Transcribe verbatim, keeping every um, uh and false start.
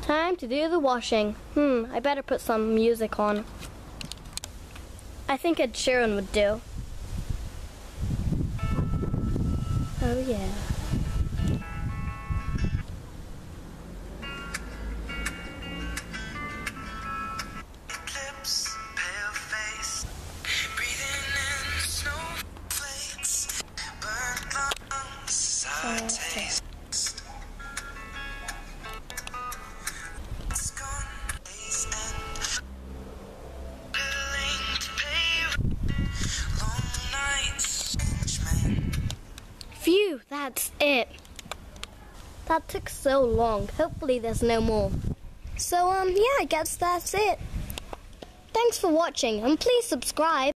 Time to do the washing. Hmm, I better put some music on. I think Ed Sheeran would do. Oh yeah. Lips, pale face, breathing in snowflakes, burnt lungs, sour taste. It's gone, days end, willing to pay, long nights, men. Phew, that's it. That took so long. Hopefully there's no more. So, um, yeah, I guess that's it. Thanks for watching, and please subscribe.